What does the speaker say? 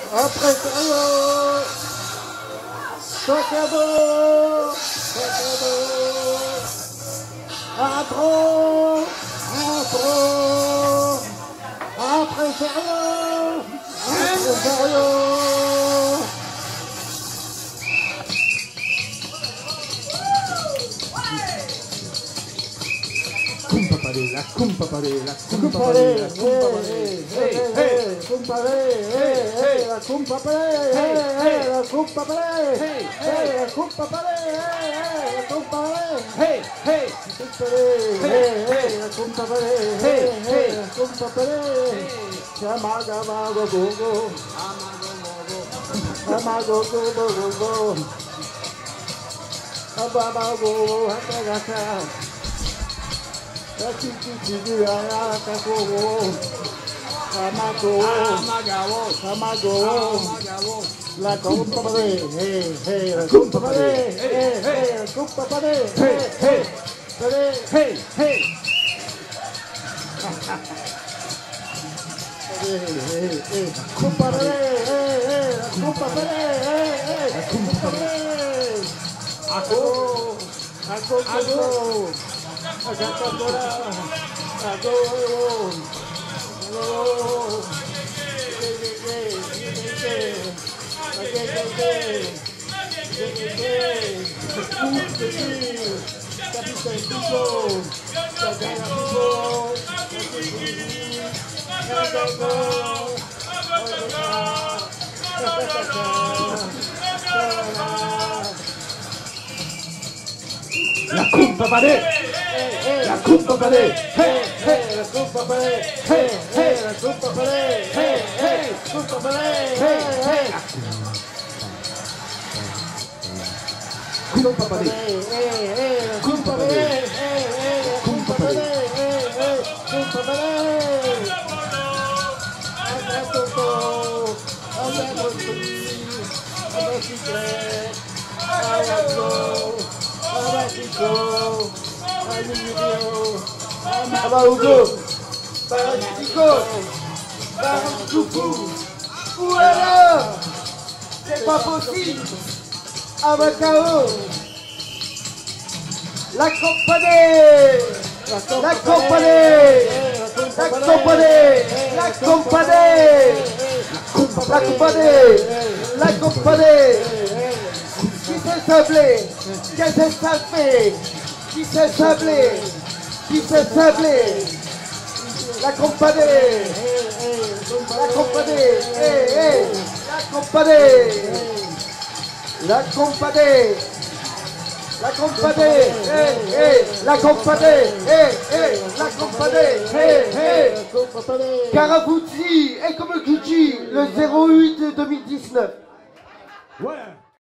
Après Cario, Sacabo, Apro, après Cario, La cumpapare, la cumpapare, la cumpapare, hey, hey, cumpapare, hey, la cumpapare, hey, la cumpapare, hey, hey, la cumpapare, hey, la cumpapare, hey, hey, hey, la cumpapare, hey, la cumpapare, amago, gogo, amago, gogo, amago, hata. La cumpapare, hey, la cumpapare, hey, la cumpapare, hey, hey. Cumpapare, la cumpapare, la cumpapare. Ago. La cumpapare, la cumpapare, hey, hey, la cumpapare, hey, la cumpapare, hey, cumpapare, hey. cumpapare, Cumpapare, cumpapare, Hugo, ou alors, c'est pas possible, Abacao, la compagnie, la compagnie, la compagnie, la compagnie, la compagnie, la compagnie, qui s'est sablé, qu'est-ce que ça fait, qui s'est sablé, qui s'est sablé, la compagnie, la compagnie, la compagnie, la compagnie, la compagnie, la compagnie, la compagnie, Caravuzzi, et comme Gucci, le 08 2019. ouais.